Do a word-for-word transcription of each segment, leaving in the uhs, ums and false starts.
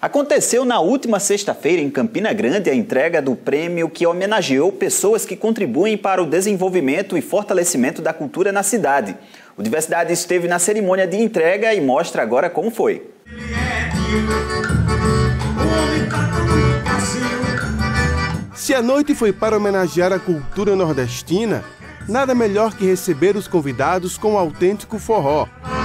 Aconteceu na última sexta-feira em Campina Grande a entrega do prêmio que homenageou pessoas que contribuem para o desenvolvimento e fortalecimento da cultura na cidade. O Diversidade esteve na cerimônia de entrega e mostra agora como foi. Se a noite foi para homenagear a cultura nordestina, nada melhor que receber os convidados com o autêntico forró.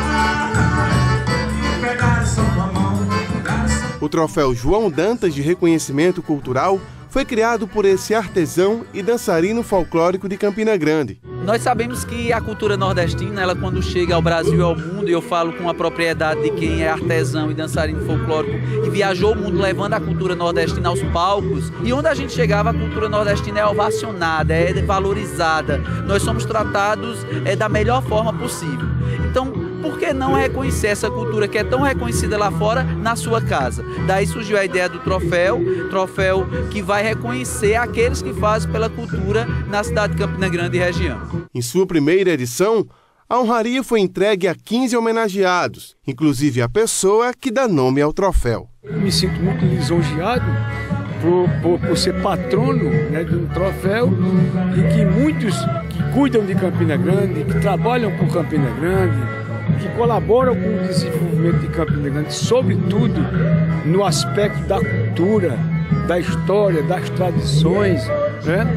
O troféu João Dantas de reconhecimento cultural foi criado por esse artesão e dançarino folclórico de Campina Grande. Nós sabemos que a cultura nordestina, ela quando chega ao Brasil e ao mundo, e eu falo com a propriedade de quem é artesão e dançarino folclórico, que viajou o mundo levando a cultura nordestina aos palcos, e onde a gente chegava, a cultura nordestina é ovacionada, é valorizada. Nós somos tratados é, da melhor forma possível. Então, por que não reconhecer essa cultura que é tão reconhecida lá fora na sua casa? Daí surgiu a ideia do troféu, troféu que vai reconhecer aqueles que fazem pela cultura na cidade de Campina Grande e região. Em sua primeira edição, a honraria foi entregue a quinze homenageados, inclusive a pessoa que dá nome ao troféu. Me sinto muito lisonjeado por, por, por ser patrono, né, de um troféu e que muitos que cuidam de Campina Grande, que trabalham por Campina Grande, que colaboram com o desenvolvimento de Campina Grande, sobretudo no aspecto da cultura, da história, das tradições, né?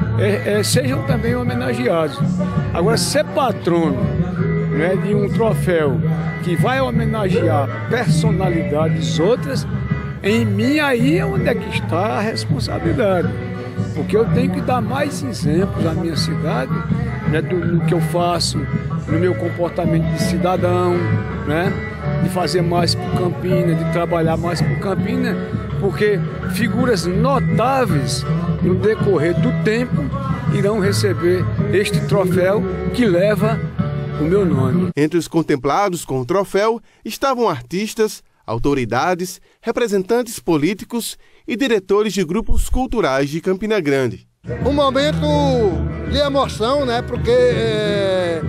É, é, sejam também homenageados. Agora, ser patrono, né, de um troféu que vai homenagear personalidades outras, em mim aí é onde é que está a responsabilidade. Porque eu tenho que dar mais exemplos à minha cidade, né, do, do que eu faço, no meu comportamento de cidadão, né, de fazer mais por Campina, de trabalhar mais por Campina, porque figuras notáveis no decorrer do tempo irão receber este troféu que leva o meu nome. Entre os contemplados com o troféu estavam artistas, autoridades, representantes políticos e diretores de grupos culturais de Campina Grande. Um momento de emoção, né? Porque é,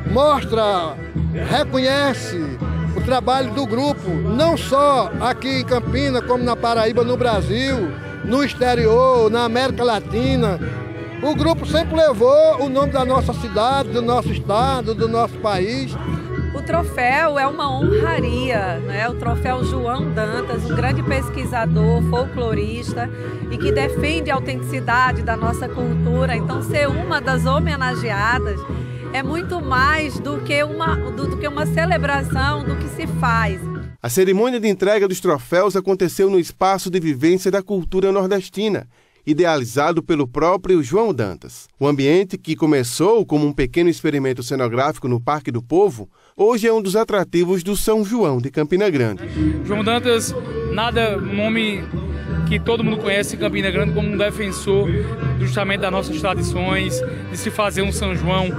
mostra, reconhece o trabalho do grupo, não só aqui em Campina, como na Paraíba, no Brasil, no exterior, na América Latina. O grupo sempre levou o nome da nossa cidade, do nosso estado, do nosso país. O troféu é uma honraria, né? O troféu João Dantas, um grande pesquisador, folclorista e que defende a autenticidade da nossa cultura. Então, ser uma das homenageadas é muito mais do que uma, do, do que uma celebração do que se faz. A cerimônia de entrega dos troféus aconteceu no Espaço de Vivência da Cultura Nordestina, idealizado pelo próprio João Dantas. O ambiente, que começou como um pequeno experimento cenográfico no Parque do Povo, hoje é um dos atrativos do São João de Campina Grande. João Dantas, nada, um nome que todo mundo conhece em Campina Grande como um defensor justamente das nossas tradições, de se fazer um São João,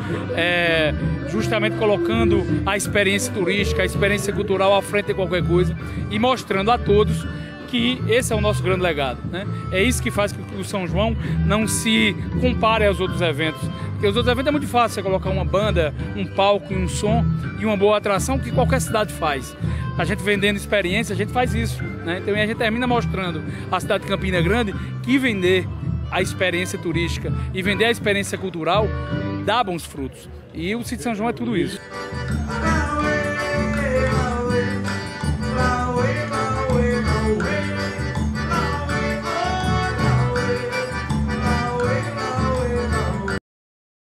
é, justamente colocando a experiência turística, a experiência cultural à frente de qualquer coisa e mostrando a todos que esse é o nosso grande legado, né? É isso que faz com que o São João não se compare aos outros eventos. Porque os outros eventos é muito fácil você colocar uma banda, um palco, um som e uma boa atração que qualquer cidade faz. A gente vendendo experiência, a gente faz isso, né? Então a gente termina mostrando a cidade de Campina Grande que vender a experiência turística e vender a experiência cultural dá bons frutos. E o Sítio São João é tudo isso.